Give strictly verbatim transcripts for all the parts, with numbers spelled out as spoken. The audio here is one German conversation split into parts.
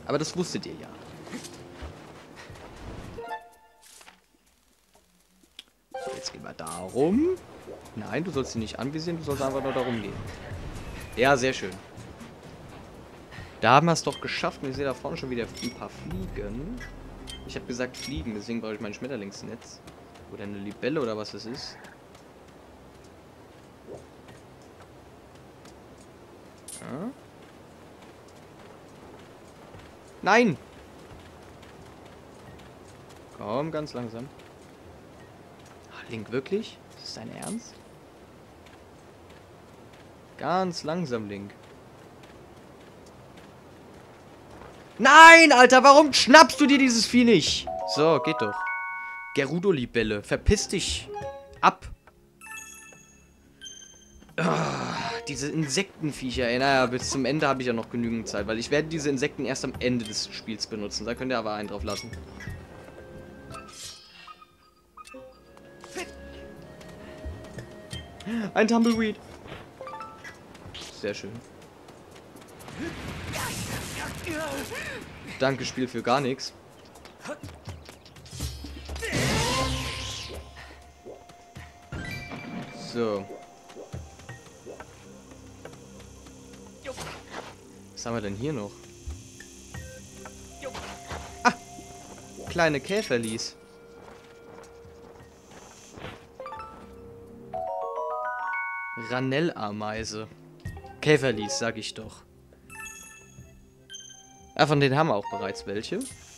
Aber das wusstet ihr ja. So, jetzt gehen wir darum. Nein, du sollst sie nicht anvisieren, du sollst einfach nur darum gehen. Ja, sehr schön. Da haben wir es doch geschafft. Und ich sehe da vorne schon wieder ein paar Fliegen. Ich habe gesagt Fliegen, deswegen brauche ich mein Schmetterlingsnetz. Oder eine Libelle oder was das ist. Ja. Nein! Komm, ganz langsam. Ach, Link, wirklich? Ist das dein Ernst? Ganz langsam, Link. Nein, Alter, warum schnappst du dir dieses Vieh nicht? So, geht doch. Gerudo-Libelle, verpiss dich. Ab. Ah, diese Insektenviecher, ey, naja, bis zum Ende habe ich ja noch genügend Zeit, weil ich werde diese Insekten erst am Ende des Spiels benutzen. Da könnt ihr aber einen drauf lassen. Ein Tumbleweed. Sehr schön. Danke, Spiel, für gar nichts. So. Was haben wir denn hier noch? Ah! Kleine Käferlis. Ranell-Ameise. Käferlis, sag ich doch. Ja, von denen haben wir auch bereits welche.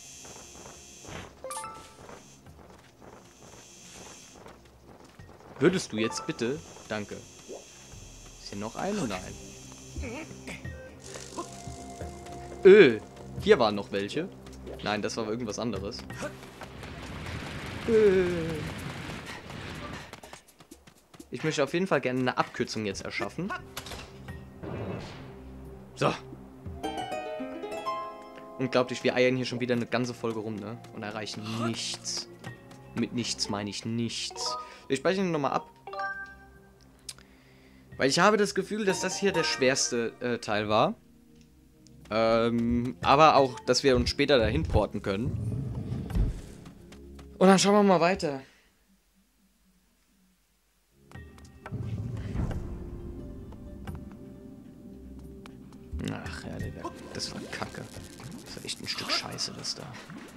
Würdest du jetzt bitte... Danke. Ist hier noch eine? Nein. Öh. Hier waren noch welche. Nein, das war irgendwas anderes. Öh. Ich möchte auf jeden Fall gerne eine Abkürzung jetzt erschaffen. So. Unglaublich, wir eiern hier schon wieder eine ganze Folge rum, ne? Und erreichen nichts. Mit nichts meine ich nichts. Wir speichern ihn nochmal ab. Weil ich habe das Gefühl, dass das hier der schwerste äh, Teil war. Ähm, aber auch, dass wir uns später dahin porten können. Und dann schauen wir mal weiter. Ach ja, Digga, das war Kacke. Das war echt ein Stück Scheiße, das da.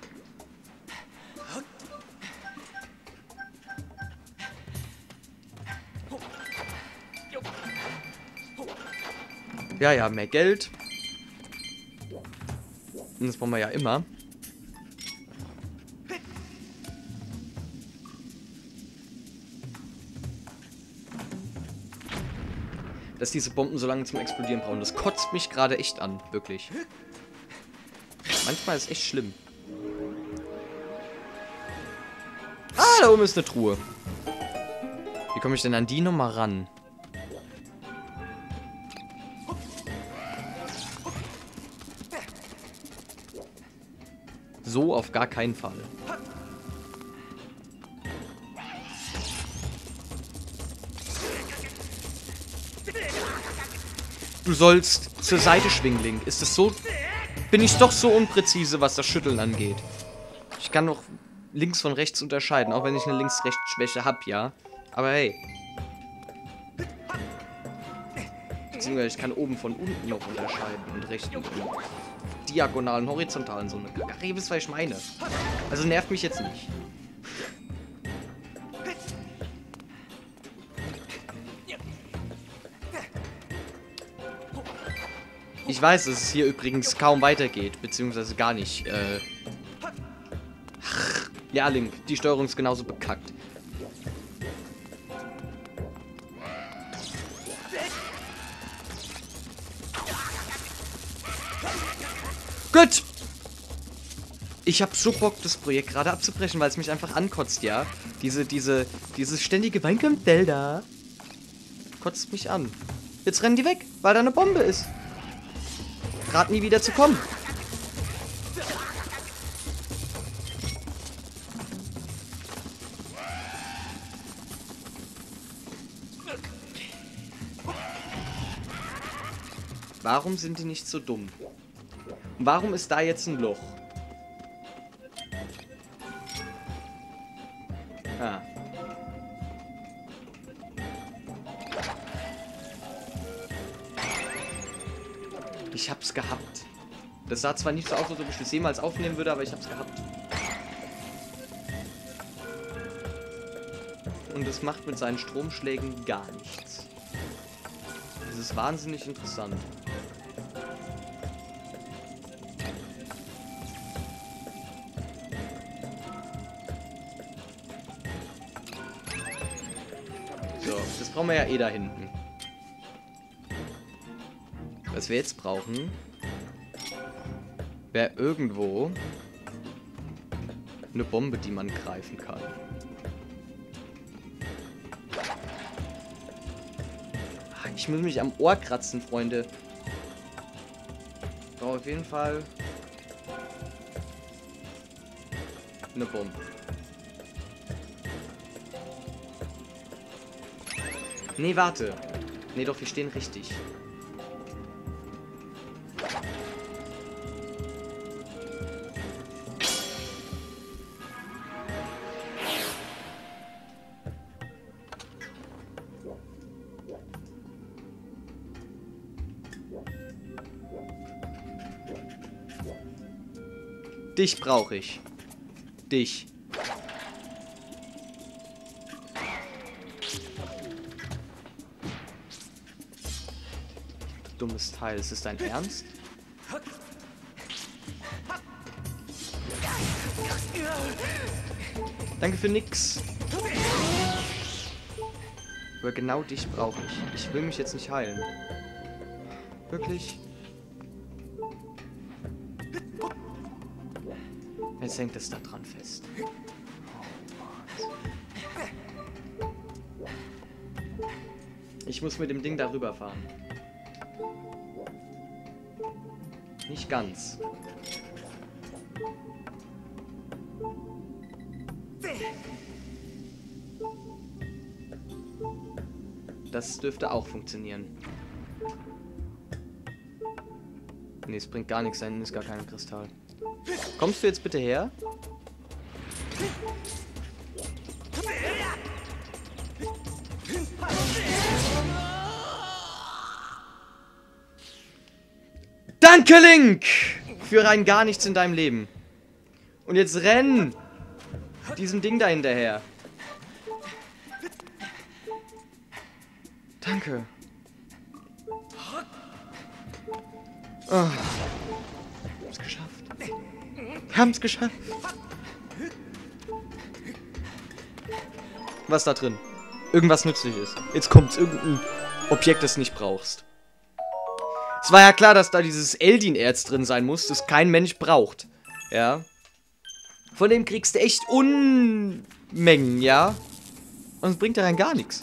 Ja, ja, mehr Geld. Und das brauchen wir ja immer. Dass diese Bomben so lange zum Explodieren brauchen, das kotzt mich gerade echt an, wirklich. Manchmal ist es echt schlimm. Ah, da oben ist eine Truhe. Wie komme ich denn an die nochmal ran? So auf gar keinen Fall. Du sollst zur Seite schwingen, Link. Ist das so... Bin ich doch so unpräzise, was das Schütteln angeht. Ich kann doch links von rechts unterscheiden, auch wenn ich eine Links-Rechts-Schwäche habe, ja. Aber hey. Beziehungsweise ich kann oben von unten noch unterscheiden und rechts und diagonalen, horizontalen so eine Kacke. Ach, ihr wisst, was ich meine. Also nervt mich jetzt nicht. Ich weiß, dass es hier übrigens kaum weitergeht, beziehungsweise gar nicht. Äh ja, Link, die Steuerung ist genauso bekackt. Gut! Ich hab so Bock, das Projekt gerade abzubrechen, weil es mich einfach ankotzt, ja? Diese, diese, dieses ständige Weinkampfdell da kotzt mich an. Jetzt rennen die weg, weil da eine Bombe ist. Gerade nie wieder zu kommen. Warum sind die nicht so dumm? Warum ist da jetzt ein Loch? Ah. Ich hab's gehabt. Das sah zwar nicht so aus, als ob ich das jemals aufnehmen würde, aber ich hab's gehabt. Und es macht mit seinen Stromschlägen gar nichts. Das ist wahnsinnig interessant. So, das brauchen wir ja eh da hinten. Was wir jetzt brauchen, wäre irgendwo eine Bombe, die man greifen kann. Ich muss mich am Ohr kratzen, Freunde. Ich brauche auf jeden Fall eine Bombe. Nee, warte. Nee, doch, wir stehen richtig. Dich brauche ich. Dich. Dummes Teil. Ist es dein Ernst? Danke für nix. Aber genau dich brauche ich. Ich will mich jetzt nicht heilen. Wirklich? Jetzt hängt es da dran fest. Ich muss mit dem Ding darüber fahren. Nicht ganz. Das dürfte auch funktionieren. Nee, es bringt gar nichts, da hinten ist gar kein Kristall. Kommst du jetzt bitte her? Danke, Link! Für ein gar nichts in deinem Leben. Und jetzt renn! Diesem Ding da hinterher. Danke. Oh. Wir haben's geschafft. Wir haben's geschafft. Was da drin? Irgendwas Nützliches. Jetzt kommt's. Irgendein Objekt, das du nicht brauchst. Es war ja klar, dass da dieses Eldin-Erz drin sein muss, das kein Mensch braucht. Ja. Von dem kriegst du echt Unmengen, ja. Und es bringt ja rein gar nichts.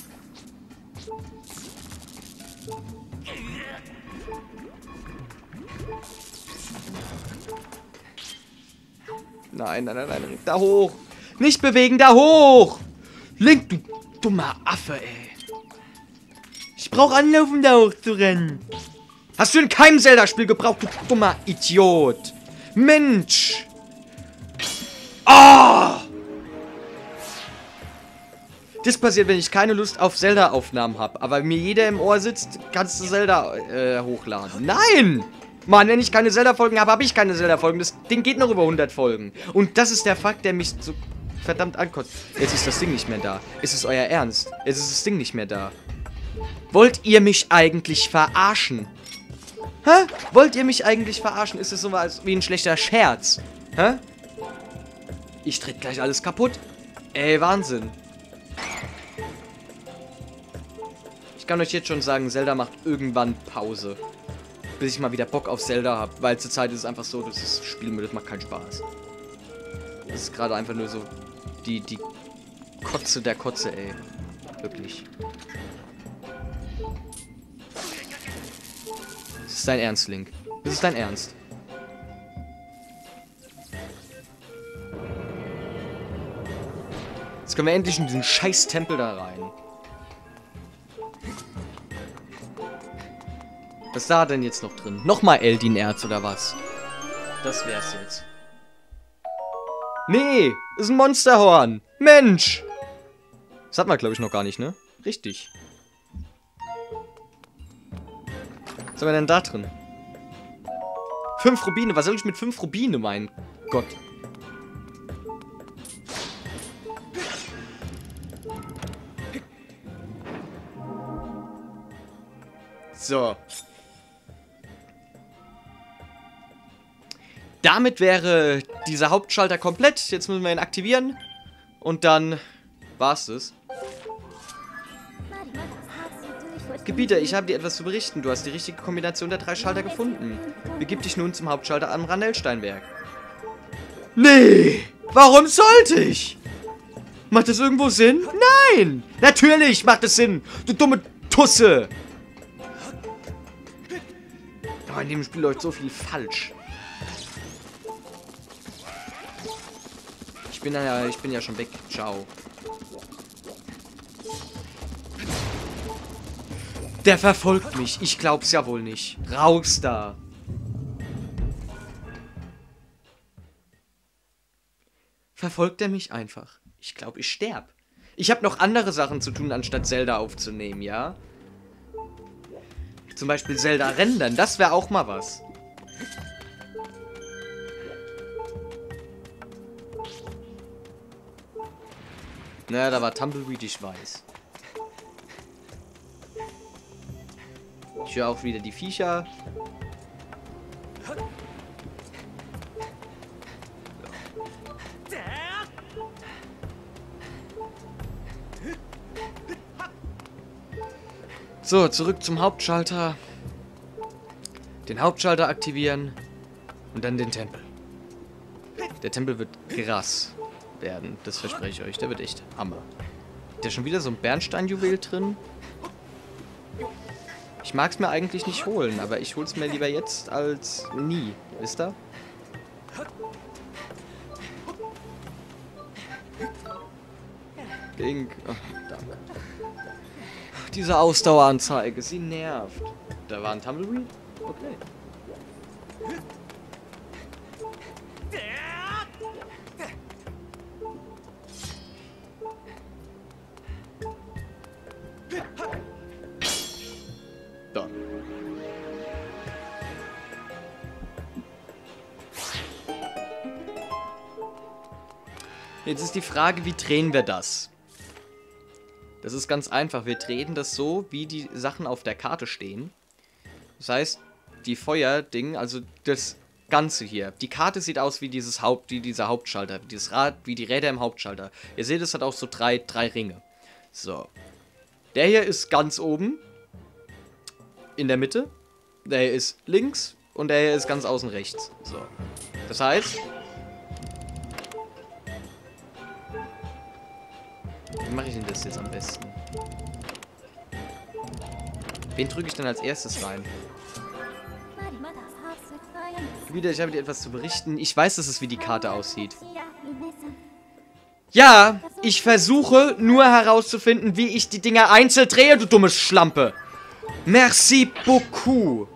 Nein, nein, nein, nein. Da hoch. Nicht bewegen, da hoch. Link, du dummer Affe, ey. Ich brauche anlaufen, da hoch zu rennen. Hast du in keinem Zelda-Spiel gebraucht, du dummer Idiot. Mensch. Ah! Oh! Das passiert, wenn ich keine Lust auf Zelda-Aufnahmen habe. Aber mir jeder im Ohr sitzt, kannst du Zelda äh, hochladen. Nein! Mann, wenn ich keine Zelda-Folgen habe, habe ich keine Zelda-Folgen. Das Ding geht noch über hundert Folgen. Und das ist der Fakt, der mich so verdammt ankotzt. Jetzt ist das Ding nicht mehr da. Ist es euer Ernst? Jetzt ist das Ding nicht mehr da. Wollt ihr mich eigentlich verarschen? Hä? Wollt ihr mich eigentlich verarschen? Ist es so was wie ein schlechter Scherz? Hä? Ich tritt gleich alles kaputt. Ey, Wahnsinn. Ich kann euch jetzt schon sagen, Zelda macht irgendwann Pause. Bis ich mal wieder Bock auf Zelda habe. Weil zurzeit ist es einfach so, dass das Spiel mir das macht keinen Spaß. Das ist gerade einfach nur so die, die Kotze der Kotze, ey. Wirklich. Das ist dein Ernst, Link. Das ist dein Ernst. Jetzt können wir endlich in diesen scheiß Tempel da rein. Was ist da denn jetzt noch drin? Nochmal Eldin-Erz oder was? das wär's jetzt. Nee, ist ein Monsterhorn. Mensch. Das hatten wir, glaube ich, noch gar nicht, ne? Richtig. Was haben wir denn da drin? Fünf Rubine. Was soll ich mit fünf Rubine, mein Gott? So. Damit wäre dieser Hauptschalter komplett. Jetzt müssen wir ihn aktivieren. Und dann war's es. Gebieter, ich habe dir etwas zu berichten. Du hast die richtige Kombination der drei Schalter gefunden. Begib dich nun zum Hauptschalter am Randellsteinberg. Nee! Warum sollte ich? Macht das irgendwo Sinn? Nein! Natürlich macht es Sinn! Du dumme Tusse! Oh, in dem Spiel läuft so viel falsch. Ich bin ja, ich bin ja schon weg. Ciao. Der verfolgt mich. Ich glaub's ja wohl nicht. Raus da. Verfolgt er mich einfach? Ich glaube, ich sterb. Ich habe noch andere Sachen zu tun, anstatt Zelda aufzunehmen, ja? Zum Beispiel Zelda rendern. Das wäre auch mal was. Naja, da war Tumbleweed, ich weiß. Ich höre auch wieder die Viecher. So, zurück zum Hauptschalter. Den Hauptschalter aktivieren. Und dann den Tempel. Der Tempel wird krass werden. Das verspreche ich euch. Der wird echt Hammer. Ist da schon wieder so ein Bernsteinjuwel drin? Ich mag es mir eigentlich nicht holen, aber ich hole es mir lieber jetzt als nie. Wisst ihr? Link. Oh, danke. Diese Ausdaueranzeige, sie nervt. Da war ein Tumbleweed? Okay. Da. Jetzt ist die Frage, wie drehen wir das? Das ist ganz einfach. Wir drehen das so, wie die Sachen auf der Karte stehen. Das heißt, die Feuerding, also das Ganze hier. Die Karte sieht aus wie dieses Haupt, wie dieser Hauptschalter, wie dieses Rad, wie die Räder im Hauptschalter. Ihr seht, es hat auch so drei, drei Ringe. So. Der hier ist ganz oben. In der Mitte. Der hier ist links. Und der hier ist ganz außen rechts. So. Das heißt... Wie mache ich denn das jetzt am besten? Wen drücke ich denn als erstes rein? Wieder, ich habe dir etwas zu berichten. Ich weiß, dass es wie die Karte aussieht. Ja, ich versuche nur herauszufinden, wie ich die Dinger einzeln drehe, du dumme Schlampe. Merci beaucoup.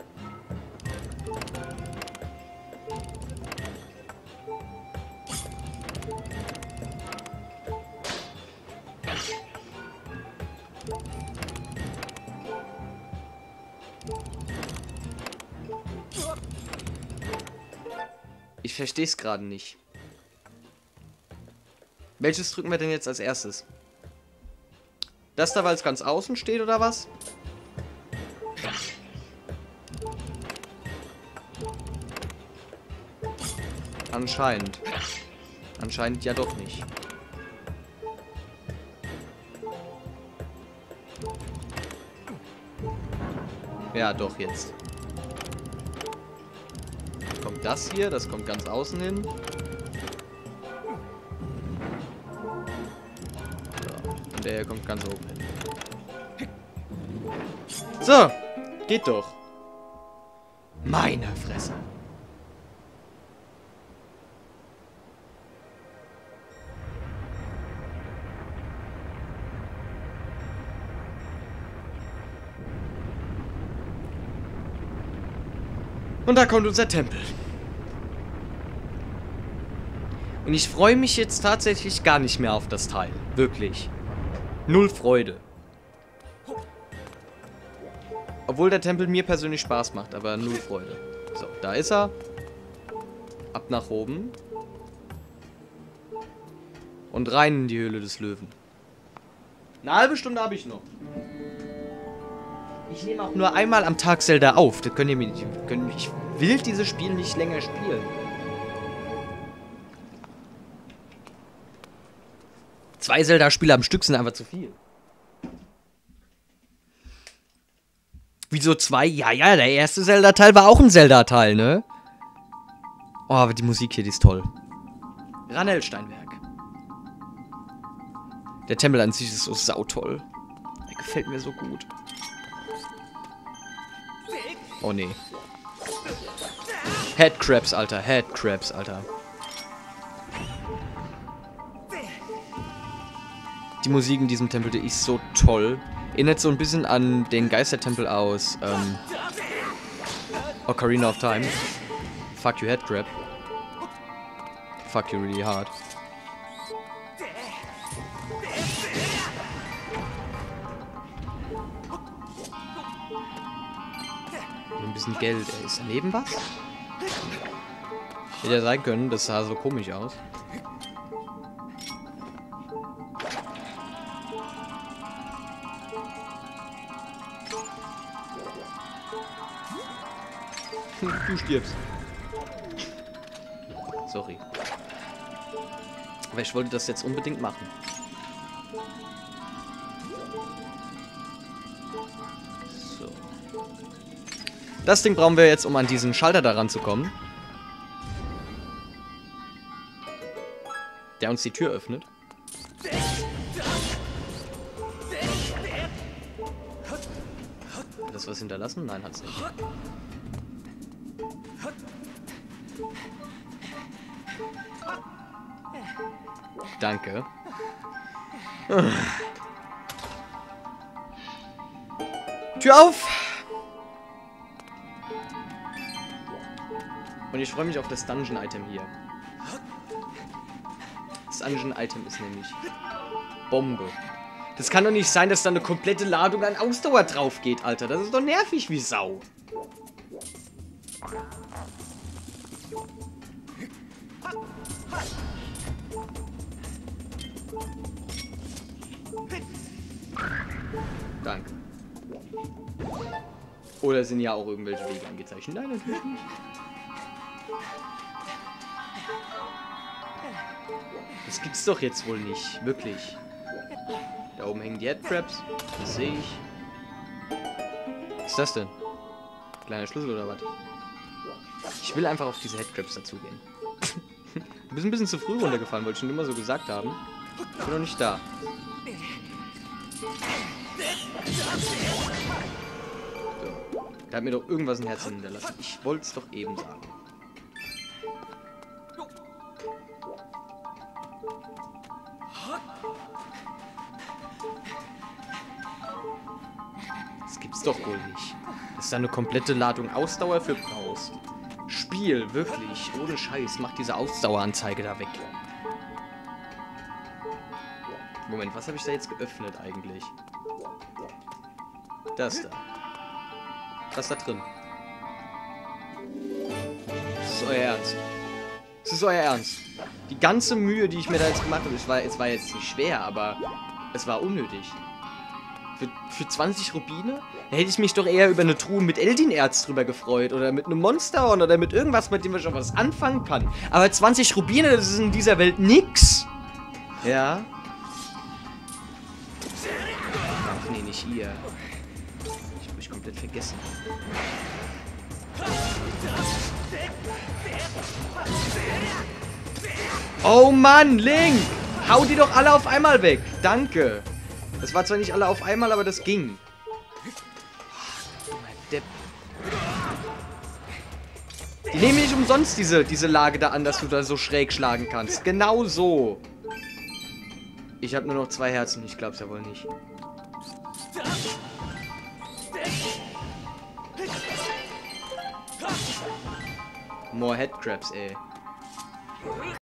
Ich verstehe es gerade nicht. Welches drücken wir denn jetzt als erstes? Das da, weil es ganz außen steht, oder was? Anscheinend. Anscheinend ja doch nicht. Ja, doch jetzt. Kommt das hier, das kommt ganz außen hin. So, und der hier kommt ganz oben hin. So, geht doch. Meine Fresse. Und da kommt unser Tempel. Und ich freue mich jetzt tatsächlich gar nicht mehr auf das Teil. Wirklich. Null Freude. Obwohl der Tempel mir persönlich Spaß macht, aber null Freude. So, da ist er. Ab nach oben. Und rein in die Höhle des Löwen. Eine halbe Stunde habe ich noch. Ich nehme auch nur einmal am Tag Zelda auf. Das könnt ihr mir nicht. Könnt, ich will dieses Spiel nicht länger spielen. Zwei Zelda-Spiele am Stück sind einfach zu viel. Wieso zwei? Ja, ja, der erste Zelda-Teil war auch ein Zelda-Teil, ne? Oh, aber die Musik hier, die ist toll. Ranelsteinwerk. Der Tempel an sich ist so sautoll. Der gefällt mir so gut. Oh, nee. Headcrabs, Alter. Headcrabs, Alter. Die Musik in diesem Tempel, die ist so toll. Erinnert so ein bisschen an den Geistertempel aus ähm, Ocarina of Time. Fuck you, Headcrab. Fuck you really hard. Ein bisschen Geld, ey. Ist daneben was? Hätte ja sein können, das sah so komisch aus. Du stirbst. Sorry. Aber ich wollte das jetzt unbedingt machen. So. Das Ding brauchen wir jetzt, um an diesen Schalter daran zu kommen. Der uns die Tür öffnet. Hat das was hinterlassen? Nein, hat's nicht. Danke. Tür auf! Und ich freue mich auf das Dungeon-Item hier. Das Dungeon-Item ist nämlich Bombe. Das kann doch nicht sein, dass da eine komplette Ladung an Ausdauer drauf geht, Alter. Das ist doch nervig wie Sau. Danke. Oder sind ja auch irgendwelche Wege angezeichnet? Nein, natürlich nicht. Das gibt's doch jetzt wohl nicht. Wirklich. Da oben hängen die Headcrabs. Das sehe ich. Was ist das denn? Kleiner Schlüssel oder was? Ich will einfach auf diese Headcrabs dazugehen. Du bist ein bisschen zu früh runtergefallen, wollte ich schon immer so gesagt haben. Ich bin noch nicht da. So. Da hat mir doch irgendwas ein Herz hinterlassen. Ich wollte es doch eben sagen. Das gibt's doch wohl nicht. Dass da eine komplette Ladung Ausdauer für brauchst. Spiel, wirklich, ohne Scheiß, mach diese Ausdaueranzeige da weg. Moment, was habe ich da jetzt geöffnet eigentlich? Das da. Was ist da drin? Das ist euer Ernst. Das ist euer Ernst. Die ganze Mühe, die ich mir da jetzt gemacht habe, es war, es war jetzt nicht schwer, aber es war unnötig. Für, für zwanzig Rubine? Da hätte ich mich doch eher über eine Truhe mit Eldin-Erz drüber gefreut. Oder mit einem Monsterhorn oder mit irgendwas, mit dem ich schon was anfangen kann. Aber zwanzig Rubine, das ist in dieser Welt nix. Ja. Ach nee, nicht hier. Ich hab mich komplett vergessen. Oh Mann, Link! Hau die doch alle auf einmal weg. Danke. Das war zwar nicht alle auf einmal, aber das ging. Depp. Die nehmen nicht umsonst diese, diese Lage da an, dass du da so schräg schlagen kannst. Genau so. Ich habe nur noch zwei Herzen. Ich glaub's ja wohl nicht. More Headcrabs, ey.